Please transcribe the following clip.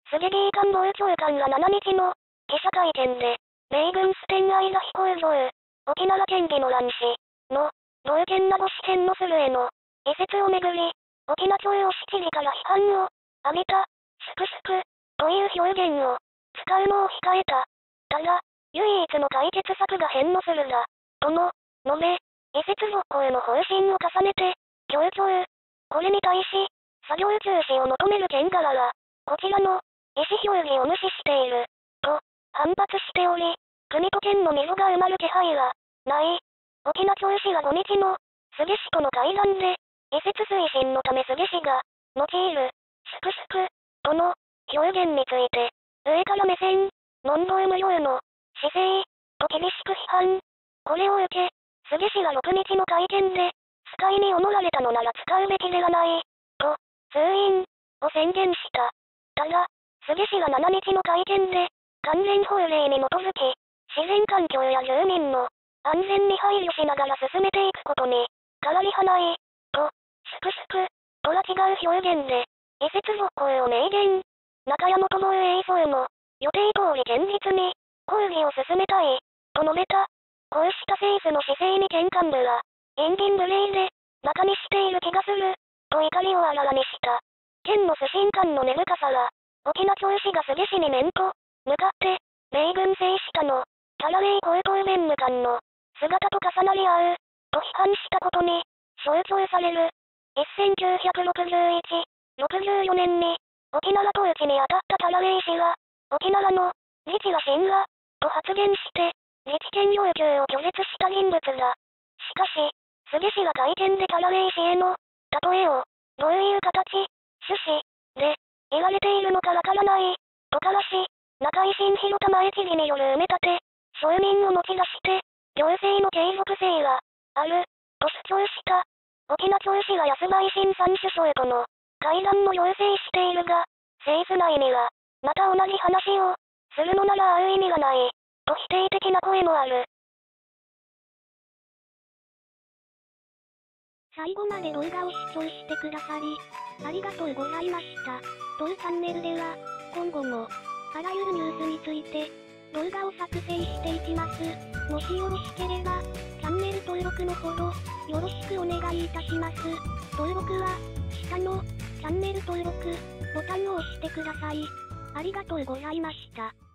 スゲビー官房長官が7日の記者会見で、米軍ステンアイザ飛行場、沖縄県宜野湾市の同県名護市県のスルへの移設をめぐり、沖縄町を市知事から批判を浴びた、スクスクという表現を使うのを控えた。ただ、唯一の解決策が返納するだ、との述べ、移設続行の方針を重ねて、強調。これに対し、作業中止を求める県側は、こちらの意思表示を無視している、と反発しており、国と県の溝が埋まる気配はない。沖縄町市が5日の菅氏との会談で、移設推進のため菅氏が用いるスクスクとの表現について、上から目線、問答無用の姿勢と厳しく批判。これを受け、菅氏が6日の会見で、使いに思われたのなら使うべきではない、と通院を宣言した。ただ、菅氏が7日の会見で、関連法令に基づき、自然環境や住民の安全に配慮しながら進めていくことに変わりはない、と、スクスクとは違う表現で、移設続行を明言。中山と防衛省も、予定通り現実に工事を進めたい、と述べた。こうした政府の姿勢に県幹部は、陰銀無礼で、馬鹿にしている気がする、と怒りをあらわにした。県の不信感の根深さは、沖縄町市が菅氏に面と向かって、米軍制下のキャラウェイ高等弁務官の姿と重なり合う、と批判したことに象徴される。1961、64年に沖縄統治に当たったキャラウェイ氏は、沖縄の自治は神話と発言して、自治権要求を拒絶した人物だ。しかし、菅氏は会見でキャラウェイ氏への例えをどういう形、趣旨で言われているのかわからない、とかわし、中井新広田前知事による埋め立て、承認を持ち出して、行政の継続性はある、と主張した。沖縄町市は安倍晋三首相との会談も要請しているが、政府内には、また同じ話をするのなら会う意味がない、と否定的な声もある。 最後まで動画を視聴してくださり、ありがとうございました。当チャンネルでは、今後も、あらゆるニュースについて、動画を作成していきます。もしよろしければ、チャンネル登録のほど、よろしくお願いいたします。登録は、下の、チャンネル登録、ボタンを押してください。ありがとうございました。